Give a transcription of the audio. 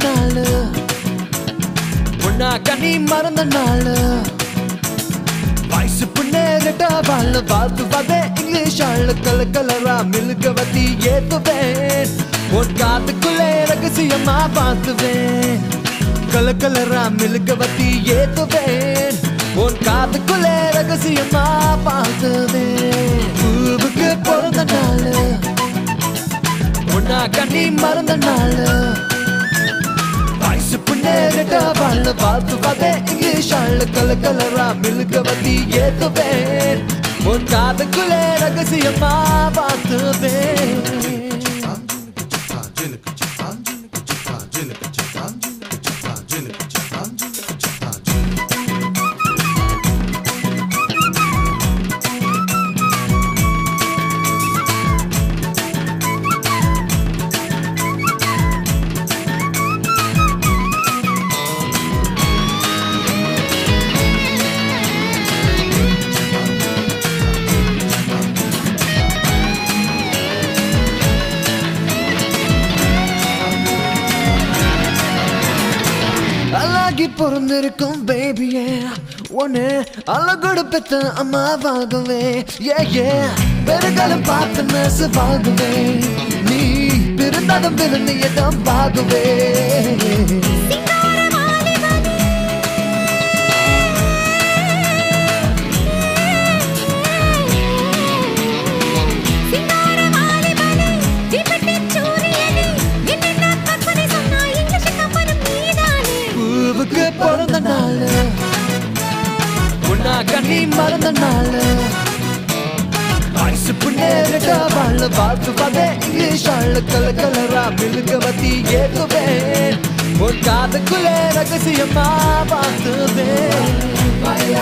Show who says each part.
Speaker 1: நாள் உன்னா கண்ணி மறந்த நாள் வயசு புண்ணேறிட்ட வாழ் வாழ்த்துவதே இங்கிலீஷ் ஆள் கலரா மில்கவதி ஏத்துவேன் உன் காத்துக்குள்ளே ரகசியமா பார்த்துவேன் கலரா மில்கவதி ஏத்துவேன் உன் காத்துக்குள்ளே ரகசியமா பார்த்துவேன் பூவுக்கு பிறந்த நாள் உன்னா கண்ணி மறந்த நாள் வயசு புண்ணேறிட்ட வாழ் வாழ்த்துவதே இங்கிலீஷ் ஆள் கலரா மில்கவதி ஏத்துவேன் உன் காதுக்குள்ளே ரகசியமா பார்த்துவேன் அழகி பொருந்திருக்கும் பேபியே ஒன்னு அழகோடு பெத்த அம்மாவாகவே ஏ பெருகாலம் பார்த்து நெசவாகவே நீ பிறந்தாலும் பிறந்த இடம் பாகவே பிறந்த நாள் உன்னா கண்ணி மறந்த நாள் வயசு புண்ணேறிட்ட வாழ் வாழ்த்துவதே இங்கிலீஷ் ஆள் கலரா மில்கவதி ஏத்துவேன் உன் காதுக்குள்ளே ரகசியமா பார்த்துவேன்